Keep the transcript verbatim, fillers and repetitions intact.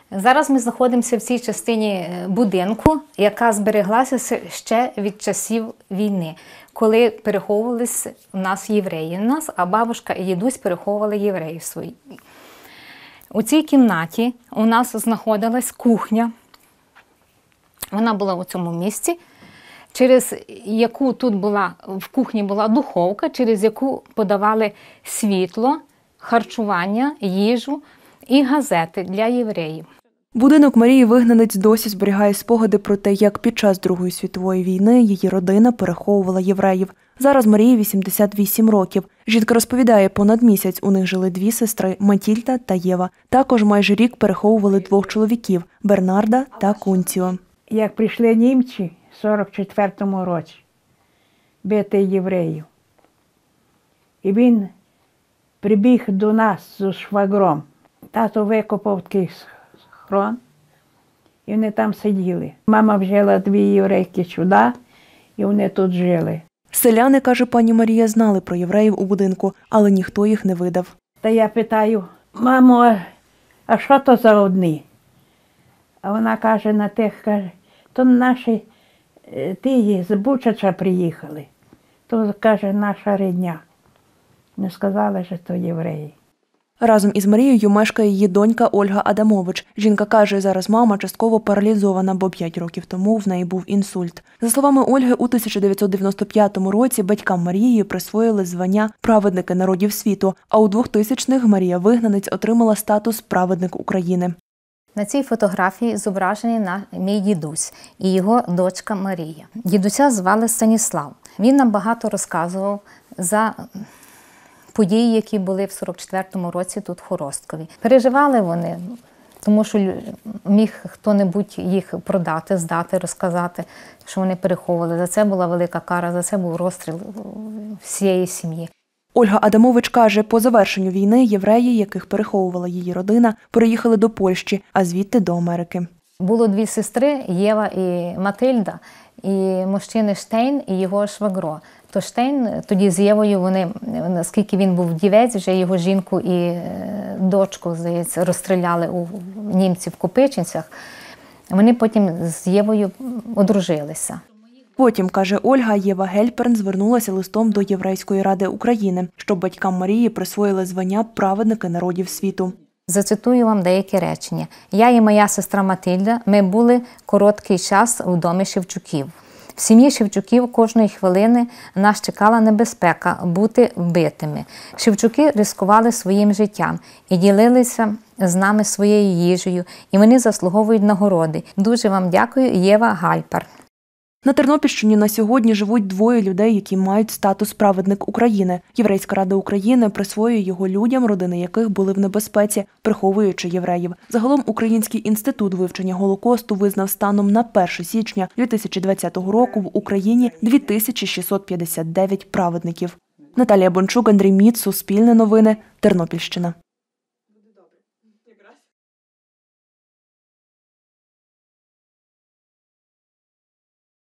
Зараз ми знаходимося в цій частині будинку, яка збереглася ще від часів війни, коли переховувалися у нас євреї. У нас, а бабушка і дідусь переховували євреїв свої. У цій кімнаті у нас знаходилась кухня. Вона була у цьому місці, через яку тут була, в кухні була духовка, через яку подавали світло, харчування, їжу і газети для євреїв. Будинок Марії Вигнанець досі зберігає спогади про те, як під час Другої світової війни її родина переховувала євреїв. Зараз Марії вісімдесят вісім років. Жінка розповідає, понад місяць у них жили дві сестри – Матільда та Єва. Також майже рік переховували двох чоловіків – Бернарда та Кунціо. Як прийшли німці в сорок четвертому році бити євреїв, і він прибіг до нас з швагром. Тато викопав такий схрон, і вони там сиділи. Мама взяла дві єврейки сюди, і вони тут жили. Селяни, каже пані Марія, знали про євреїв у будинку, але ніхто їх не видав. Та я питаю: мамо, а що то за одні? А вона каже на тих, каже, то наші ті з Бучача приїхали. То, каже, наша рідня. Не сказали, що то євреї. Разом із Марією мешкає її донька Ольга Адамович. Жінка каже, зараз мама частково паралізована, бо п'ять років тому в неї був інсульт. За словами Ольги, у тисяча дев'ятсот дев'яносто п'ятому році батькам Марії присвоїли звання «Праведники народів світу», а у двохтисячних Марія Вигнанець отримала статус «Праведник України». На цій фотографії зображений мій дідусь і його дочка Марія. Дідуся звали Станіслав. Він нам багато розказував за події, які були в сорок четвертому році тут в Хоросткові. Переживали вони, тому що міг хто-небудь їх продати, здати, розказати, що вони переховували. За це була велика кара, за це був розстріл всієї сім'ї. Ольга Адамович каже, по завершенню війни євреї, яких переховувала її родина, переїхали до Польщі, а звідти до Америки. Було дві сестри, Єва і Матильда, і мужчини Штейн і його швагро. То Штейн, тоді з Євою вони, оскільки він був вдівець, вже його жінку і дочку, здається, розстріляли у німців в Копичинцях, вони потім з Євою одружилися. Потім, каже Ольга, Єва Гельперн звернулася листом до Єврейської ради України, щоб батькам Марії присвоїли звання «Праведники народів світу». Зацитую вам деякі речення. «Я і моя сестра Матильда, ми були короткий час в домі Шевчуків. В сім'ї Шевчуків кожної хвилини нас чекала небезпека бути вбитими. Шевчуки ризикували своїм життям і ділилися з нами своєю їжею, і вони заслуговують нагороди. Дуже вам дякую, Єва Гальпер». На Тернопільщині на сьогодні живуть двоє людей, які мають статус «Праведник України». Єврейська рада України присвоює його людям, родини яких були в небезпеці, приховуючи євреїв. Загалом Український інститут вивчення Голокосту визнав станом на перше січня дві тисячі двадцятого року в Україні дві тисячі шістсот п'ятдесят дев'ять праведників. Наталія Бончук, Андрій Міц, Суспільне новини, Тернопільщина.